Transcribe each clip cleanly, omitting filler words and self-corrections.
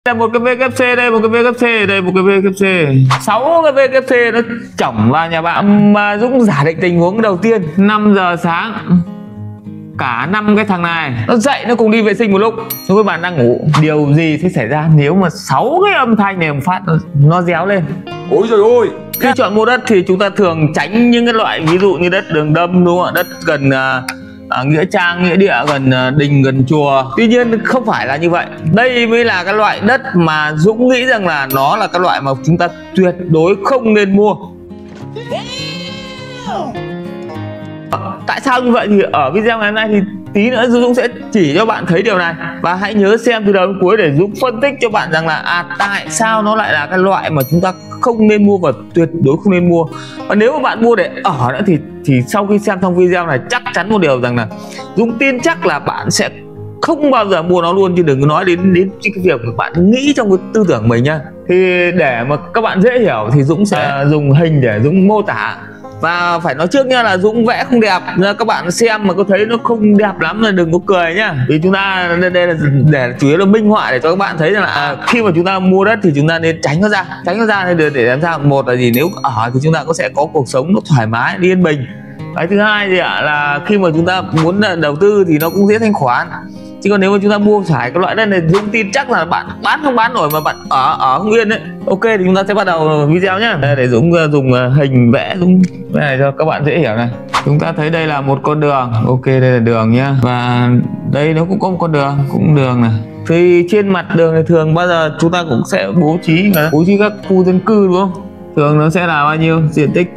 Là một cái VKC đây, một cái VKC đây, một cái VKC, 6 cái VKC nó chỏng vào nhà bạn. Mà Dũng giả định tình huống đầu tiên 5 giờ sáng, cả 5 cái thằng này nó dậy nó cùng đi vệ sinh một lúc, xong các bạn đang ngủ. Điều gì sẽ xảy ra nếu mà 6 cái âm thanh này một phát nó réo lên? Ôi trời ơi! Khi chọn mua đất thì chúng ta thường tránh những cái loại ví dụ như đất đường đâm, đúng không ạ? Đất gần nghĩa trang, nghĩa địa, gần đình, gần chùa. Tuy nhiên không phải là như vậy. Đây mới là cái loại đất mà Dũng nghĩ rằng là nó là cái loại mà chúng ta tuyệt đối không nên mua. Tại sao như vậy thì ở video ngày hôm nay thì tí nữa Dũng sẽ chỉ cho bạn thấy điều này. Và hãy nhớ xem từ đầu đến cuối để Dũng phân tích cho bạn rằng là tại sao nó lại là cái loại mà chúng ta không nên mua và tuyệt đối không nên mua. Và nếu mà bạn mua để ở nữa thì sau khi xem xong video này chắc chắn một điều rằng là Dũng tin chắc là bạn sẽ không bao giờ mua nó luôn, chứ đừng có nói đến cái việc mà bạn nghĩ trong cái tư tưởng mình nhá. Thì để mà các bạn dễ hiểu thì Dũng sẽ dùng hình để Dũng mô tả. Và phải nói trước nha là Dũng vẽ không đẹp, các bạn xem mà có thấy nó không đẹp lắm là đừng có cười nhá. Vì chúng ta đây là để chủ yếu là minh họa để cho các bạn thấy rằng là khi mà chúng ta mua đất thì chúng ta nên tránh nó ra để làm sao? Một là gì, nếu ở thì chúng ta sẽ có cuộc sống nó thoải mái, yên bình. Cái thứ hai thì là khi mà chúng ta muốn đầu tư thì nó cũng dễ thanh khoản. Chứ còn nếu mà chúng ta mua phải cái loại đất này, Dũng tin chắc là bạn bán không bán nổi mà bạn ở không yên đấy. Ok thì chúng ta sẽ bắt đầu video nhé. Để Dũng dùng hình vẽ Dũng vẽ này cho các bạn dễ hiểu này. Chúng ta thấy đây là một con đường. Ok, đây là đường nhá. Và đây nó cũng có một con đường, cũng đường này. Thì trên mặt đường này thường bao giờ chúng ta cũng sẽ bố trí các khu dân cư, đúng không? Thường nó sẽ là bao nhiêu? Diện tích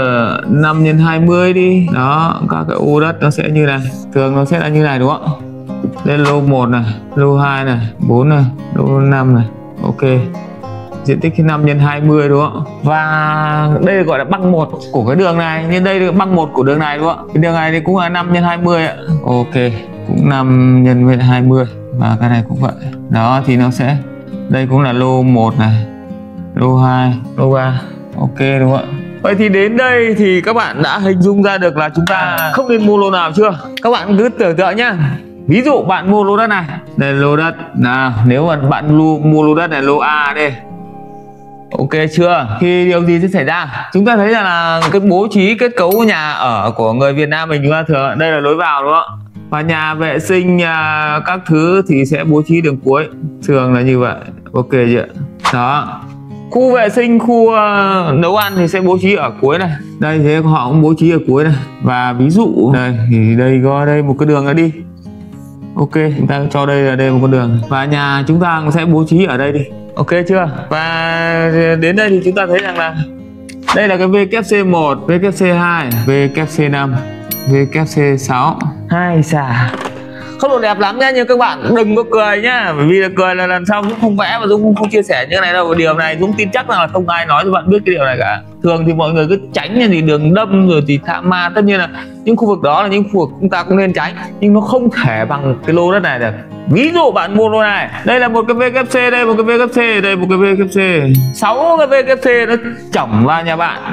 5x20 đi. Đó, các cái ô đất nó sẽ như này. Thường nó sẽ là như này, đúng không? Đây là lô 1 này, lô 2 này, 4 này, lô 5 này. Ok. Diện tích 5x20, đúng không? Và đây gọi là băng 1 của cái đường này, nhưng đây là băng 1 của đường này, đúng không? Cái đường này thì cũng là 5x20 ạ. Ok, cũng 5x20 và cái này cũng vậy. Đó thì nó sẽ đây cũng là lô 1 này, lô 2, lô 3. Ok, đúng không ạ? Vậy thì đến đây thì các bạn đã hình dung ra được là chúng ta không nên mua lô nào chưa? Các bạn cứ tưởng tượng nhá. Ví dụ bạn mua lô đất này, đây là lô đất nào, nếu mà bạn mua lô đất này, lô A đây. Ok chưa? Thì điều gì sẽ xảy ra? Chúng ta thấy là cái bố trí kết cấu nhà ở của người Việt Nam mình, chúng ta thường đây là lối vào, đúng không? Và nhà vệ sinh, các thứ thì sẽ bố trí đường cuối, thường là như vậy. Ok chưa? Đó. Khu vệ sinh, khu nấu ăn thì sẽ bố trí ở cuối này. Đây thế họ cũng bố trí ở cuối này. Và ví dụ đây thì đây có đây một cái đường nữa đi. Ok, chúng ta cho đây là một con đường. Và nhà chúng ta cũng sẽ bố trí ở đây đi. Ok chưa? Và đến đây thì chúng ta thấy rằng là đây là cái VKC 1, VKC 2, VKC 5, VKC 6. Hai xà không được đẹp lắm nha, nhưng các bạn đừng có cười nhá, bởi vì là cười là lần sau Dũng không vẽ và Dũng không chia sẻ như thế này đâu. Điều này Dũng tin chắc là không ai nói cho bạn biết cái điều này cả. Thường thì mọi người cứ tránh như thì đường đâm rồi thì thạ ma, tất nhiên là những khu vực đó là những khu vực chúng ta cũng nên tránh, nhưng nó không thể bằng cái lô đất này được. Ví dụ bạn mua lô này, đây là một cái VKC đây, một cái VKC đây, một cái VKC, 6 cái VKC nó chỏng vào nhà bạn.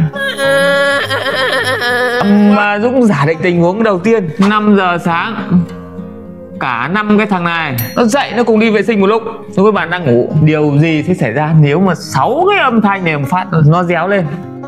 Mà Dũng giả định tình huống đầu tiên 5 giờ sáng, cả 5 cái thằng này nó dậy nó cùng đi vệ sinh một lúc, xong các bạn đang ngủ. Điều gì sẽ xảy ra nếu mà 6 cái âm thanh này một phát nó réo lên?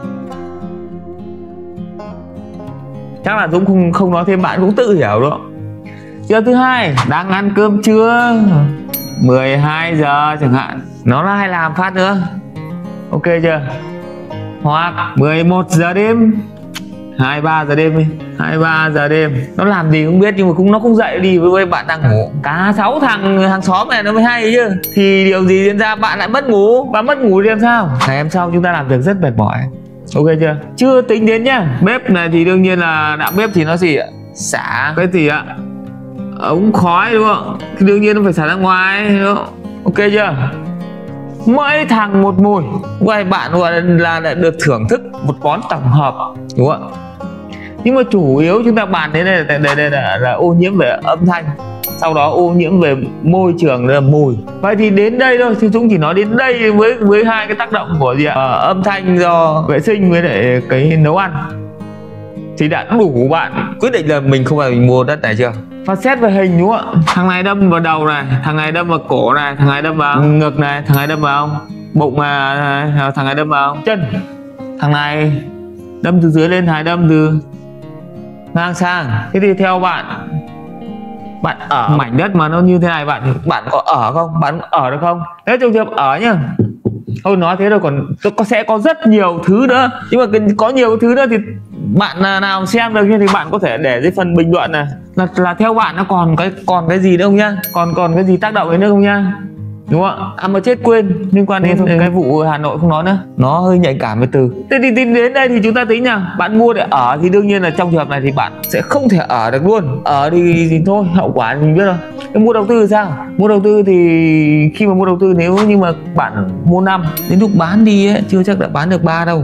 Chắc là Dũng không nói thêm, bạn cũng tự hiểu đó. Điều thứ hai, đang ăn cơm trưa 12 giờ chẳng hạn, nó lại làm phát nữa. Ok chưa? Hoặc 11 giờ đêm, 23 giờ đêm đi, 23 giờ đêm nó làm gì không biết, nhưng mà nó cũng dậy đi với bạn đang ngủ. Cả 6 thằng hàng xóm này nó mới hay chứ. Thì điều gì diễn ra? Bạn lại mất ngủ. Và mất ngủ thì làm sao? Ngày hôm sau chúng ta làm việc rất mệt mỏi. Ok chưa? Chưa tính đến nhá, bếp này thì đương nhiên là đạo bếp thì nó gì ạ? Xả cái gì ạ? Ống khói, đúng không? Thì đương nhiên nó phải xả ra ngoài, đúng không? Ok chưa? Mỗi thằng một mùi. Vậy bạn gọi là được thưởng thức một món tổng hợp, đúng không ạ? Nhưng mà chủ yếu chúng ta bàn đến đây là ô nhiễm về âm thanh, sau đó ô nhiễm về môi trường, là mùi. Vậy thì đến đây thôi, thì Dũng chỉ nói đến đây với hai cái tác động của gì ạ? Âm thanh do vệ sinh với lại cái nấu ăn. thì đã đủ bạn quyết định là mình không phải mình mua đất này chưa. Và xét về hình đúng không ạ, thằng này đâm vào đầu này, thằng này đâm vào cổ này, thằng này đâm vào ngực này, thằng này đâm vào bụng mà, thằng này đâm vào chân, thằng này đâm từ dưới lên, thằng này đâm từ ngang sang. Thế thì theo bạn ở mảnh đất mà nó như thế này, bạn có ở không? Bạn ở được không? Nếu trong trường hợp ở nhá, thôi nói thế rồi, còn sẽ có rất nhiều thứ nữa, nhưng mà có nhiều thứ nữa thì bạn nào xem được thì bạn có thể để dưới phần bình luận này là theo bạn nó còn cái gì nữa không nhá, còn cái gì tác động đến nữa không nhá, đúng không ạ? Mà chết quên, liên quan đến cái vụ Hà Nội không nói nữa, nó hơi nhạy cảm với từ. Thế thì đến đây thì chúng ta tính nha, bạn mua để ở thì đương nhiên là trong trường hợp này thì bạn sẽ không thể ở được luôn. Ở thì thôi, hậu quả thì mình biết rồi. Cái mua đầu tư thì sao? Mua đầu tư thì khi mà mua đầu tư, nếu như mà bạn mua năm, đến lúc bán đi ấy, chưa chắc đã bán được 3 đâu,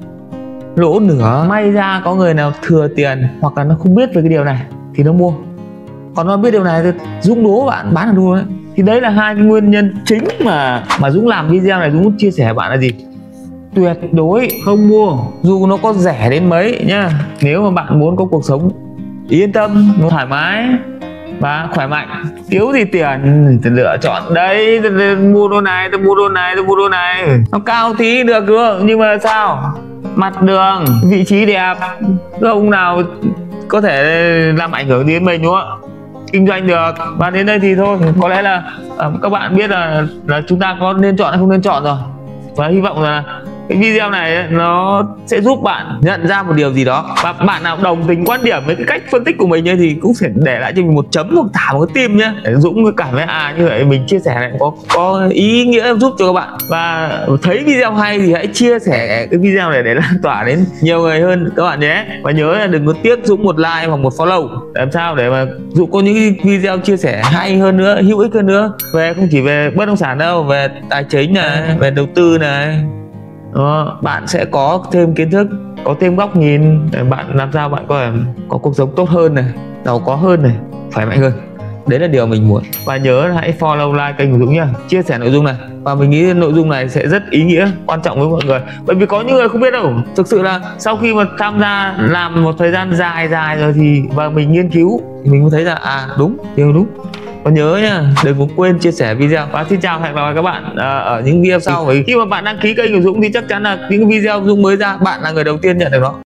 lỗ nửa. May ra có người nào thừa tiền hoặc là nó không biết về cái điều này thì nó mua, còn nó biết điều này thì Dũng đố bạn bán là đua đấy. Thì đấy là hai cái nguyên nhân chính mà Dũng làm video này. Dũng chia sẻ với bạn là gì? Tuyệt đối không mua dù nó có rẻ đến mấy nhá. Nếu mà bạn muốn có cuộc sống yên tâm, thoải mái và khỏe mạnh, thiếu gì tiền thì lựa chọn đấy, mua đô này, tôi mua đô này, tôi mua đô này, nó cao tí được cơ, nhưng mà sao, mặt đường, vị trí đẹp, ông nào có thể làm ảnh hưởng đến mình đúng không ạ? Kinh doanh được. Và đến đây thì thôi, có lẽ là các bạn biết là chúng ta có nên chọn hay không nên chọn rồi. Và hy vọng là cái video này ấy, nó sẽ giúp bạn nhận ra một điều gì đó. Và bạn nào đồng tình quan điểm với cái cách phân tích của mình ấy, thì cũng sẽ để lại cho mình một chấm hoặc thả một cái tim nhé, để Dũng cảm thấy như vậy mình chia sẻ này có ý nghĩa giúp cho các bạn. Và thấy video hay thì hãy chia sẻ cái video này để lan tỏa đến nhiều người hơn các bạn nhé. Và nhớ là đừng có tiếc Dũng một like hoặc một follow, làm sao để mà Dũng có những video chia sẻ hay hơn nữa, hữu ích hơn nữa, về không chỉ về bất động sản đâu, về tài chính này, về đầu tư này. Bạn sẽ có thêm kiến thức, có thêm góc nhìn để bạn làm sao bạn có thể có cuộc sống tốt hơn này, giàu có hơn này, khỏe mạnh hơn. Đấy là điều mình muốn. Và nhớ là hãy follow like kênh của Dũng nha, chia sẻ nội dung này. Và mình nghĩ nội dung này sẽ rất ý nghĩa, quan trọng với mọi người. Bởi vì có những người không biết đâu. Thực sự là sau khi mà tham gia làm một thời gian dài rồi thì và mình nghiên cứu thì mình mới thấy là đúng, điều đúng. Và nhớ nha, đừng có quên chia sẻ video. Và xin chào, hẹn gặp lại các bạn ở những video sau. Khi mà bạn đăng ký kênh của Dũng thì chắc chắn là những video Dũng mới ra, bạn là người đầu tiên nhận được nó.